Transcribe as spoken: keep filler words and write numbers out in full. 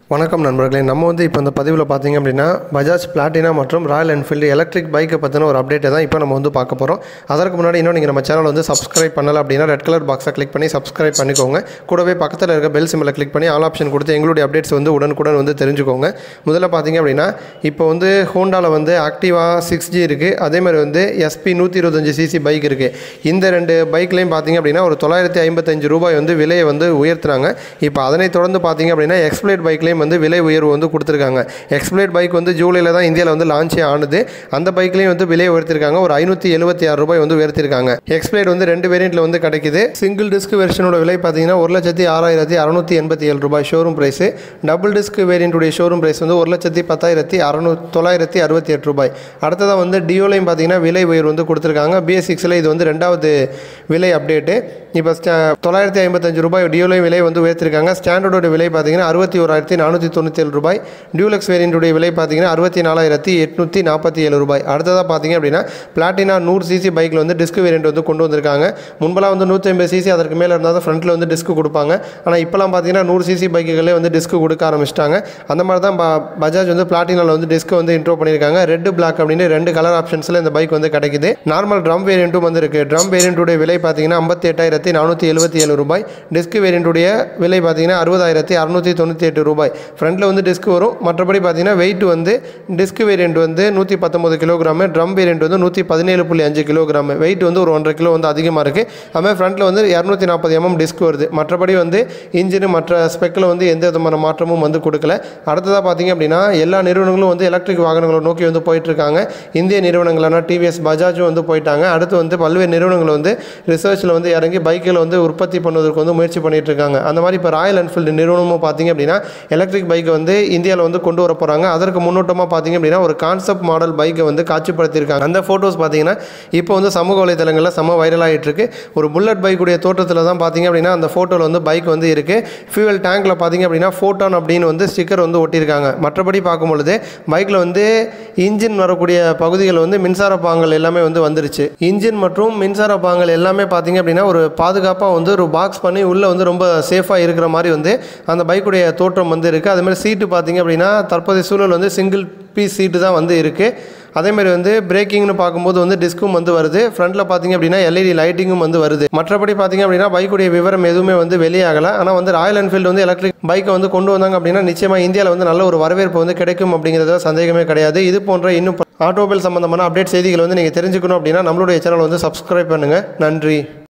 வணக்கம் நண்பர்களே, நம்ம வந்து இப்போ இந்த பதிவில் பார்த்தீங்க அப்படின்னா பஜாஜ் பிளாட்டினா மற்றும் ராயல் என்ஃபீல்டு எலக்ட்ரிக் பைக்கை பற்றின ஒரு அப்டேட்டை தான் இப்போ நம்ம வந்து பார்க்க போகிறோம். அதற்கு முன்னாடி இன்னும் நீங்கள் நம்ம சேனல் வந்து சப்ஸ்கிரைப் பண்ணலை அப்படின்னா ரெட் கலர் பாக்ஸை கிளிக் பண்ணி சப்ஸ்கிரைப் பண்ணிக்கோங்க. கூடவே பக்கத்தில் இருக்க பெல் சிம்பிளை கிளிக் பண்ணி ஆல் ஆப்ஷன் கொடுத்து எங்களுடைய அப்டேட்ஸ் வந்து உடனுக்குடன் வந்து தெரிஞ்சுக்கோங்க. முதல்ல பார்த்தீங்க அப்படின்னா இப்போ வந்து ஹோண்டாவில் வந்து ஆக்டிவா சிக்ஸ் ஜி இருக்குது, அதேமாதிரி வந்து எஸ்பி நூற்றி இருபத்தஞ்சு சிசி பைக் இருக்குது. இந்த ரெண்டு பைக்லையும் பார்த்தீங்க அப்படின்னா ஒரு தொள்ளாயிரத்தி ஐம்பத்தஞ்சு ரூபாய் வந்து விலையை வந்து உயர்த்துறாங்க. இப்போ அதனை தொடர்ந்து பார்த்தீங்க அப்படின்னா எக்ஸ்பிளேட் பைக்லேயும் வந்து விலை உயர்வு வந்து கொடுத்துருக்காங்க. எக்ஸ்பிளேட் பைக் வந்து ஜூலையில் தான் இந்தியாவில் வந்து லான்ச்சே ஆனது. அந்த பைக்லேயும் வந்து விலை உயர்த்திருக்காங்க. ஒரு ஐநூற்றி எழுபத்தி ஆறு ரூபாய் வந்து உயர்த்திருக்காங்க. எக்ஸ்பிளேட் வந்து ரெண்டு வேரியண்ட்டில் வந்து கிடைக்குது. சிங்கிள் டிஸ்க் வெர்ஷனோட விலை பார்த்தீங்கன்னா ஒரு லட்சத்தி ஆறாயிரத்தி அறுநூற்றி எண்பத்தி ஏழு ரூபாய் ஷோரூம் பிரைஸு. டபுள் டிஸ்க் வேரியண்ட்டுடைய ஷோரூம் பிரைஸ் வந்து ஒரு லட்சத்தி பத்தாயிரத்தி அறுநூ தொள்ளாயிரத்தி அறுபத்தி எட்டு ரூபாய். அடுத்ததாக வந்து டியோலையும் பார்த்தீங்கன்னா விலை உயர்வு வந்து கொடுத்துருக்காங்க. பிஎஸ் சிக்ஸில் இது வந்து ரெண்டாவது விலை அப்டேட்டு. இப்போ தொள்ளாயிரத்தி ஐம்பத்தஞ்சு ரூபாய் டியோலையும் விலை வந்து உயர்த்திருக்காங்க. ஸ்டாண்டர்டோட விலை பார்த்தீங்கன்னா அறுபத்தி ஓராயிரத்தி நானூற்றி தொண்ணூற்றி ஏழு ரூபாய். டியூலக்ஸ் வேரியண்ட்டுடைய விலை பார்த்தீங்கன்னா அறுபத்தி நாலாயிரத்தி எட்நூற்றி நாற்பத்தி ஏழு ரூபாய். அடுத்ததாக பார்த்தீங்க அப்படின்னா பிளாட்டினா நூறு சிசி பைக்கில் வந்து டிஸ்க் வேரியண்ட் வந்து கொண்டு வந்திருக்காங்க. முன்பெல்லாம் வந்து நூற்றி ஐம்பது சிசி அதற்கு மேலே இருந்தால் தான் ஃப்ரண்ட்டில் வந்து டிஸ்க் கொடுப்பாங்க. ஆனால் இப்போலாம் பார்த்தீங்கன்னா நூறு சிசி பைக்குகளே வந்து டிஸ்க் கொடுக்க ஆரம்பிச்சிட்டாங்க. அந்த மாதிரி தான் பஜாஜ் வந்து பிளாட்டினாவில் வந்து டிஸ்க் வந்து இன்ட்ரோ பண்ணியிருக்காங்க. ரெட் பிளாக் அப்படின்னு ரெண்டு கலர் ஆப்ஷன்ஸில் இந்த பைக் வந்து கிடைக்குது. நார்மல் ட்ரம் வேரியண்ட்டும் வந்து இருக்குது. ட்ரம் வேரியண்ட்டுடைய விலை பார்த்தீங்கன்னா ஐம்பத்தி எட்டாயிரத்தி நானூற்றி எழுபத்தி ஏழு ரூபாய். டிஸ்க் வேரியண்ட்டுடைய விலை பார்த்தீங்கன்னா அறுபதாயிரத்தி அறுநூற்றி தொண்ணூற்றி எட்டு ரூபாய். ஃப்ரண்ட்டில் வந்து டிஸ்க் வரும். மற்றபடி பார்த்தீங்கன்னா வெயிட் வந்து டிஸ்க் வேரியண்ட் வந்து நூற்றி பத்தொம்பது கிலோகிராமு, ட்ரம் வேரியண்ட் வந்து நூற்றி பதினேழு புள்ளி அஞ்சு கிலோகிராமு. வெயிட் வந்து ஒரு ஒன்றரை கிலோ வந்து அதிகமாக இருக்குது. அதுமாதிரி ஃப்ரண்ட்டில் வந்து இரநூத்தி நாற்பது எம்எம் டிஸ்க் வருது. மற்றபடி வந்து இன்ஜின் மற்ற ஸ்பெக்கில் வந்து எந்த விதமான மாற்றமும் வந்து கொடுக்கல. அடுத்ததாக பார்த்தீங்க அப்படின்னா எல்லா நிறுவனங்களும் வந்து எலக்ட்ரிக் வாகனங்களை நோக்கி வந்து போயிட்டுருக்காங்க. இந்திய நிறுவனங்களான டிவிஎஸ் பஜாஜும் வந்து போயிட்டாங்க. அடுத்து வந்து பல்வேறு நிறுவனங்கள் வந்து ரிசர்ச்சில் வந்து இறங்கி பைக்கில் வந்து உற்பத்தி பண்ணுவதற்கு வந்து முயற்சி பண்ணிட்டு இருக்காங்க. அந்த மாதிரி இப்போ ராயல் என்ஃபீல்டு நிறுவனமும் பார்த்தீங்க அப்படின்னா எலக்ட்ரிக் பைக்கை வந்து இந்தியாவில் வந்து கொண்டு வர போகிறாங்க. அதற்கு முன்னோட்டமாக பார்த்தீங்க அப்படின்னா ஒரு கான்செப்ட் மாடல் பைக்கை வந்து காட்சிப்படுத்தியிருக்காங்க. அந்த ஃபோட்டோஸ் பார்த்தீங்கன்னா இப்போ வந்து சமூக வலைதளங்களில் செம்ம வைரல் ஆகிட்டு இருக்கு. ஒரு புல்லட் பைக்குடைய தோற்றத்தில் தான் பார்த்தீங்க அப்படின்னா அந்த ஃபோட்டோவில் வந்து பைக் வந்து இருக்குது. ஃபியூவல் டேங்கில் பார்த்தீங்க அப்படின்னா ஃபோட்டான் அப்படின்னு வந்து ஸ்டிக்கர் வந்து ஒட்டியிருக்காங்க. மற்றபடி பார்க்கும்பொழுது பைக்கில் வந்து இன்ஜின் வரக்கூடிய பகுதிகள் வந்து மின்சார பாகங்கள் எல்லாமே வந்து வந்துருச்சு. இன்ஜின் மற்றும் மின்சார பாகங்கள் எல்லாமே பார்த்தீங்க அப்படின்னா ஒரு பாதுகாப்பாக வந்து ஒரு பாக்ஸ் பண்ணி உள்ளே வந்து ரொம்ப சேஃபாக இருக்கிற மாதிரி வந்து அந்த பைக்குடைய தோற்றம் வந்து இருக்குது. அதுமாதிரி சீட்டு பார்த்தீங்க அப்படின்னா தற்போதைய சூழல் வந்து சிங்கிள் பீஸ் சீட்டு தான் வந்து இருக்குது. அதேமாதிரி வந்து பிரேக்கிங்னு பார்க்கும்போது வந்து டிஸ்க்கும் வந்து வருது. ஃப்ரண்ட்டில் பார்த்தீங்க அப்படின்னா எல்இடி லைட்டிங்கும் வந்து வருது. மற்றபடி பார்த்தீங்க அப்படின்னா பைக்குடைய விவரம் எதுவுமே வந்து வெளியாகலை. ஆனால் வந்து ராயல் என்ஃபீல்டு வந்து எலக்ட்ரிக் பைக்கை வந்து கொண்டு வந்தாங்க அப்படின்னா நிச்சயமாக இந்தியாவில் வந்து நல்ல ஒரு வரவேற்பு வந்து கிடைக்கும் அப்படிங்கிறத சந்தேகமே கிடையாது. இது போன்ற இன்னும் ஆட்டோமொபைல் சம்பந்தமான அப்டேட் செய்திகள் வந்து நீங்கள் தெரிஞ்சுக்கணும் அப்படின்னா நம்மளுடைய சேனல் வந்து சப்ஸ்கிரைப் பண்ணுங்கள். நன்றி.